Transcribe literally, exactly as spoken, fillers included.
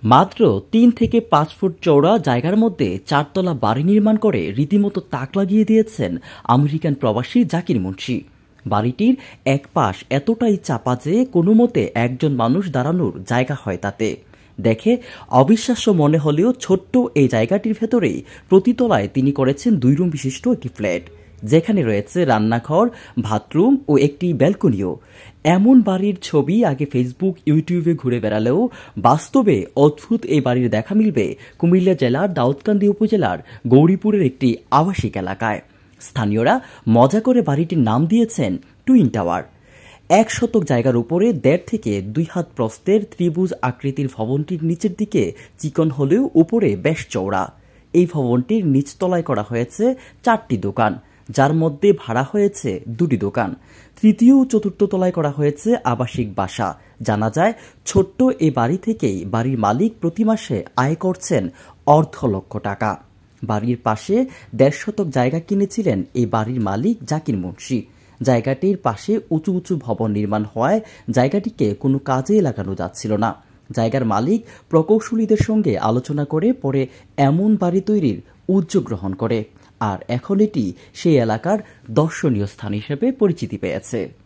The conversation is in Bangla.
মাত্র তিন থেকে পাঁচ ফুট চওড়া জায়গার মধ্যে চারতলা বাড়ি নির্মাণ করে রীতিমতো তাক লাগিয়ে দিয়েছেন আমেরিকান প্রবাসী জাকির মুন্সি। বাড়িটির এক পাশ এতটাই চাপা যে কোনো মতে একজন মানুষ দাঁড়ানোর জায়গা হয় তাতে। দেখে অবিশ্বাস্য মনে হলেও ছোট্ট এই জায়গাটির ভেতরেই প্রতিতলায় তিনি করেছেন দুই রুম বিশিষ্ট একটি ফ্ল্যাট, যেখানে রয়েছে রান্নাঘর, বাথরুম ও একটি ব্যালকনিও। এমন বাড়ির ছবি আগে ফেসবুক, ইউটিউবে ঘুরে বেড়ালেও বাস্তবে অদ্ভুত এই বাড়ির দেখা মিলবে কুমিল্লা জেলার দাউদকান্দি উপজেলার গৌরীপুরের একটি আবাসিক এলাকায়। স্থানীয়রা মজা করে বাড়িটির নাম দিয়েছেন টুইন টাওয়ার। এক শতক জায়গার উপরে দেড় থেকে দুই হাত প্রস্থের ত্রিভুজ আকৃতির ভবনটির নিচের দিকে চিকন হলেও উপরে বেশ চওড়া। এই ভবনটির নিচতলায় করা হয়েছে চারটি দোকান, যার মধ্যে ভাড়া হয়েছে দুটি দোকান। তৃতীয় ও চতুর্থ তলায় করা হয়েছে আবাসিক বাসা। জানা যায়, ছোট্ট এই বাড়ি থেকেই বাড়ির মালিক প্রতি মাসে আয় করছেন অর্ধ লক্ষ টাকা। বাড়ির পাশে দেড় শতক জায়গা কিনেছিলেন এই বাড়ির মালিক জাকির মুন্সি। জায়গাটির পাশে উঁচু উঁচু ভবন নির্মাণ হওয়ায় জায়গাটিকে কোনো কাজে লাগানো যাচ্ছিল না। জায়গার মালিক প্রকৌশলীদের সঙ্গে আলোচনা করে পরে এমন বাড়ি তৈরির উদ্যোগ গ্রহণ করে, আর এখন এটি সেই এলাকার দর্শনীয় স্থান হিসেবে পরিচিতি পেয়েছে।